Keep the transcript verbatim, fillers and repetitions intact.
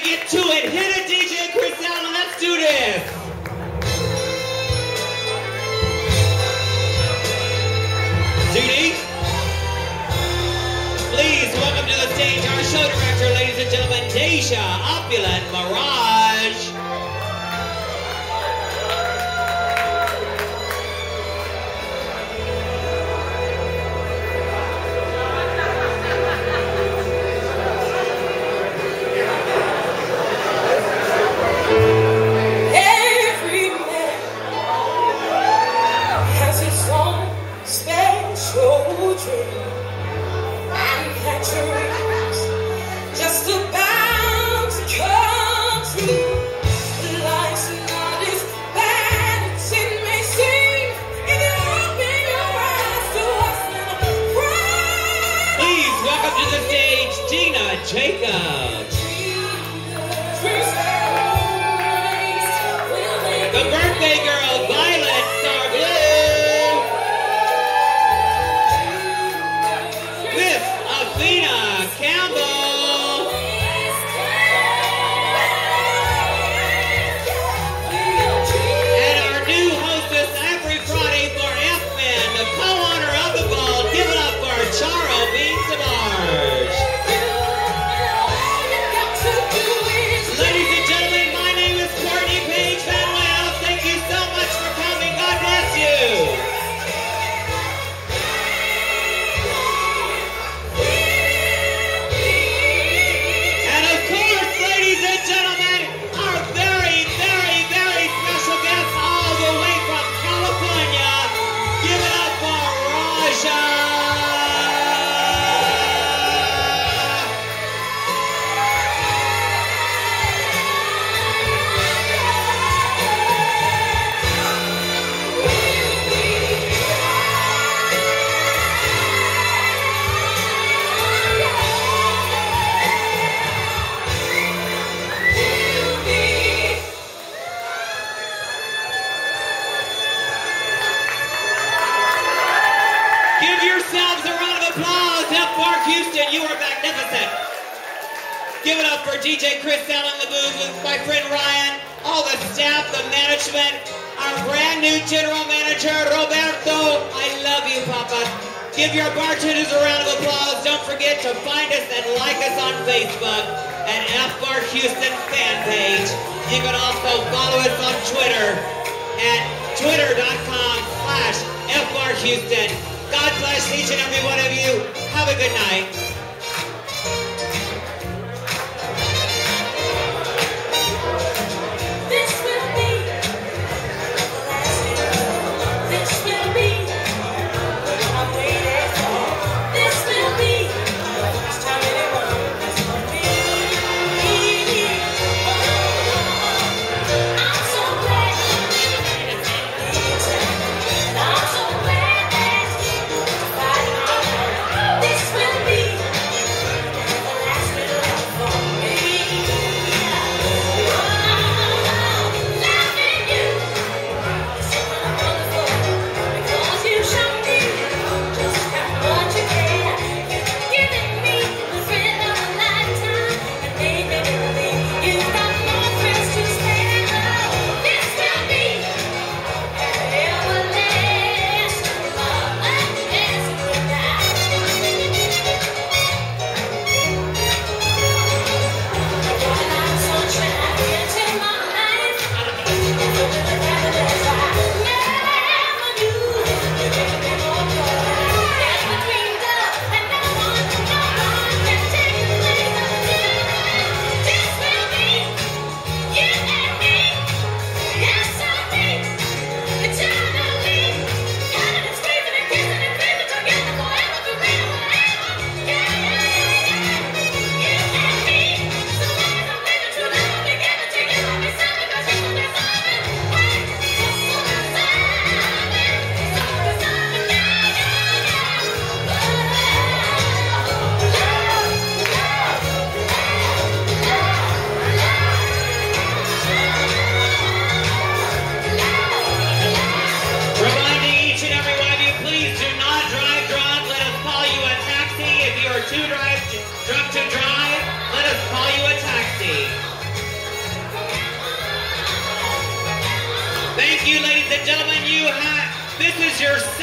get to it. Hit it, D J Chris Allen. Let's do this. Judy, please welcome to the stage our show director, ladies and gentlemen, Deja Opulent Mirage. Just about to come true. Life's not as bad as it may seem. If you open your eyes to what's in front. Please welcome to the stage Gina Jacobs. The birthday girl Violet Star Blue. Miss Athena Campbell. And our new hostess every Friday for F-Men, the co-owner of the ball. Give it up for Charo Beans DeMarge. Ladies and gentlemen, my name is Courtney Page Manuel. Thank you so much for coming. God bless you. And of course, ladies and gentlemen, our very, very, very special guest all the way from California. Give it up for Raja. Give yourselves a round of applause. F Bar Houston, you are magnificent. Give it up for D J Chris Allen, the booth with my friend Ryan, all the staff, the management, our brand new general manager, Roberto. I love you, Papa. Give your bartenders a round of applause. Don't forget to find us and like us on Facebook at F Bar Houston fan page. You can also follow us on Twitter at twitter.com slash F Bar Houston. God bless each and every one of you. Have a good night. This will be the last thing. This will be what I waited for. This will be the first time anyone has loved me. I'm so glad that it can't be said. And I'm so glad that this will be yourself.